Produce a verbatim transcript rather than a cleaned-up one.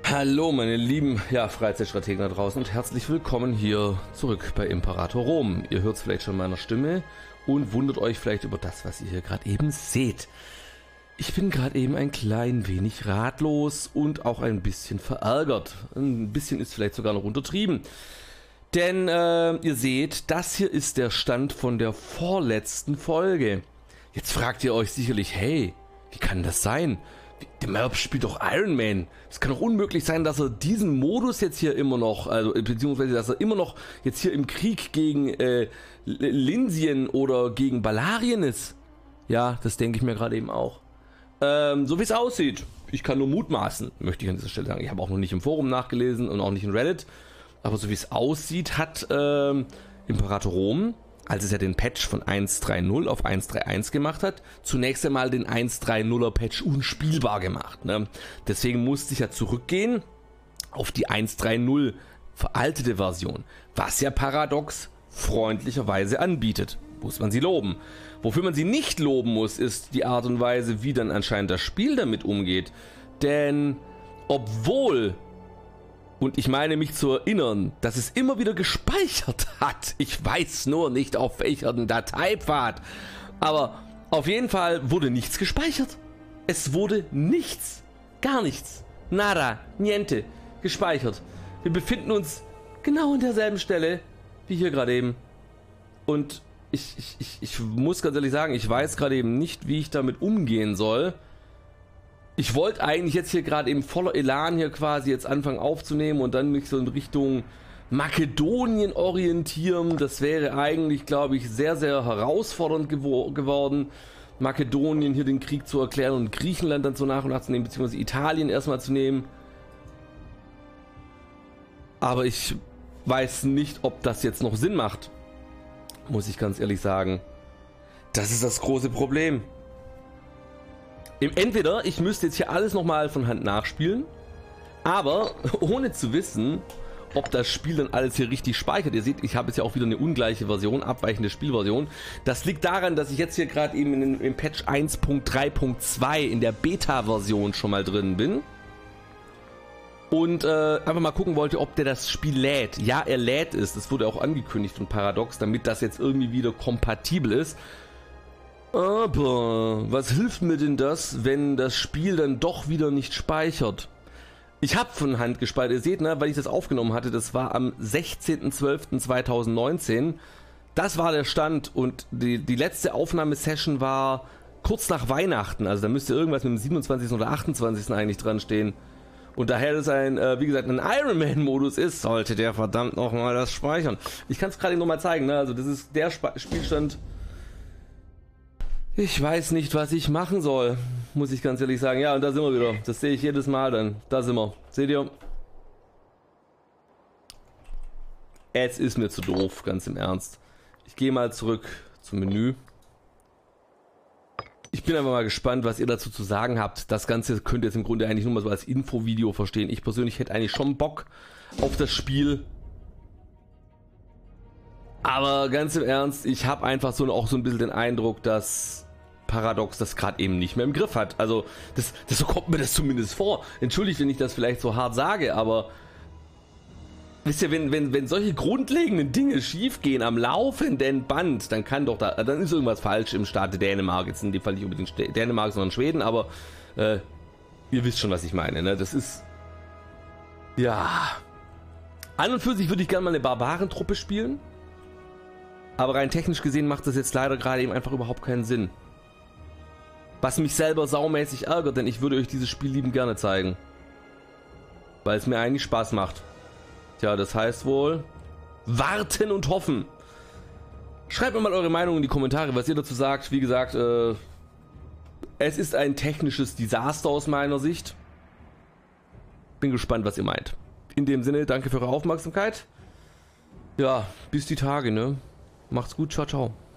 Hallo meine lieben ja, Freizeitstrategen da draußen und herzlich willkommen hier zurück bei Imperator Rom. Ihr hört es vielleicht schon in meiner Stimme und wundert euch vielleicht über das, was ihr hier gerade eben seht. Ich bin gerade eben ein klein wenig ratlos und auch ein bisschen verärgert. Ein bisschen ist vielleicht sogar noch untertrieben. Denn äh, ihr seht, das hier ist der Stand von der vorletzten Folge. Jetzt fragt ihr euch sicherlich, hey, wie kann das sein? Der Merp spielt doch Iron Man. Es kann doch unmöglich sein, dass er diesen Modus jetzt hier immer noch, also beziehungsweise dass er immer noch jetzt hier im Krieg gegen äh, Linsien oder gegen Balarien ist. Ja, das denke ich mir gerade eben auch. Ähm, so wie es aussieht. Ich kann nur mutmaßen, möchte ich an dieser Stelle sagen. Ich habe auch noch nicht im Forum nachgelesen und auch nicht in Reddit. Aber so wie es aussieht, hat ähm, Imperator Rom, als es ja den Patch von eins Punkt drei Punkt null auf eins Punkt drei Punkt eins gemacht hat, zunächst einmal den eins Punkt drei Punkt nuller Patch unspielbar gemacht. Ne? Deswegen musste ich ja zurückgehen auf die eins Punkt drei Punkt null veraltete Version, was ja Paradox freundlicherweise anbietet. Muss man sie loben. Wofür man sie nicht loben muss, ist die Art und Weise, wie dann anscheinend das Spiel damit umgeht. Denn obwohl... Und ich meine mich zu erinnern, dass es immer wieder gespeichert hat. Ich weiß nur nicht auf welchem Dateipfad. Aber auf jeden Fall wurde nichts gespeichert. Es wurde nichts, gar nichts, nada, niente gespeichert. Wir befinden uns genau an derselben Stelle wie hier gerade eben. Und ich, ich, ich, ich muss ganz ehrlich sagen, ich weiß gerade eben nicht, wie ich damit umgehen soll. Ich wollte eigentlich jetzt hier gerade eben voller Elan hier quasi jetzt anfangen aufzunehmen und dann mich so in Richtung Makedonien orientieren. Das wäre eigentlich, glaube ich, sehr, sehr herausfordernd gewo geworden, Makedonien hier den Krieg zu erklären und Griechenland dann so nach und nach zu nehmen, beziehungsweise Italien erstmal zu nehmen. Aber ich weiß nicht, ob das jetzt noch Sinn macht, muss ich ganz ehrlich sagen. Das ist das große Problem. Entweder ich müsste jetzt hier alles nochmal von Hand nachspielen, aber ohne zu wissen, ob das Spiel dann alles hier richtig speichert. Ihr seht, ich habe jetzt ja auch wieder eine ungleiche Version, abweichende Spielversion. Das liegt daran, dass ich jetzt hier gerade eben in, im Patch eins Punkt drei Punkt zwei in der Beta-Version schon mal drin bin. Und äh, einfach mal gucken wollte, ob der das Spiel lädt. Ja, er lädt es. Das wurde auch angekündigt von Paradox, damit das jetzt irgendwie wieder kompatibel ist. Aber was hilft mir denn das, wenn das Spiel dann doch wieder nicht speichert? Ich habe von Hand gespeichert. Ihr seht, ne, weil ich das aufgenommen hatte, das war am sechzehnten zwölften zweitausendneunzehn. Das war der Stand und die, die letzte Aufnahmesession war kurz nach Weihnachten. Also da müsste irgendwas mit dem siebenundzwanzigsten oder achtundzwanzigsten eigentlich dran stehen. Und daher das ein, äh, wie gesagt, ein Iron Man Modus ist, sollte der verdammt nochmal das speichern. Ich kann es gerade nochmal zeigen, ne? Also das ist der Sp Spielstand. Ich weiß nicht, was ich machen soll, muss ich ganz ehrlich sagen. Ja, und da sind wir wieder. Das sehe ich jedes Mal dann. Da sind wir. Seht ihr? Es ist mir zu doof, ganz im Ernst. Ich gehe mal zurück zum Menü. Ich bin einfach mal gespannt, was ihr dazu zu sagen habt. Das Ganze könnt ihr jetzt im Grunde eigentlich nur mal so als Infovideo verstehen. Ich persönlich hätte eigentlich schon Bock auf das Spiel. Aber ganz im Ernst, ich habe einfach so auch so ein bisschen den Eindruck, dass Paradox das gerade eben nicht mehr im Griff hat. Also, das, das, so kommt mir das zumindest vor. Entschuldigt, wenn ich das vielleicht so hart sage, aber wisst ihr, wenn, wenn, wenn solche grundlegenden Dinge schief gehen am laufenden Band, dann kann doch da, dann ist irgendwas falsch im Staate Dänemark. Jetzt in dem Fall nicht unbedingt Dänemark, sondern Schweden, aber äh, ihr wisst schon, was ich meine, ne? Das ist, ja, an und für sich würde ich gerne mal eine Barbarentruppe spielen, aber rein technisch gesehen macht das jetzt leider gerade eben einfach überhaupt keinen Sinn. Was mich selber saumäßig ärgert, denn ich würde euch dieses Spiel liebend gerne zeigen. Weil es mir eigentlich Spaß macht. Tja, das heißt wohl warten und hoffen. Schreibt mir mal eure Meinung in die Kommentare, was ihr dazu sagt. Wie gesagt, äh, es ist ein technisches Desaster aus meiner Sicht. Bin gespannt, was ihr meint. In dem Sinne, danke für eure Aufmerksamkeit. Ja, bis die Tage, ne? Macht's gut, ciao, ciao.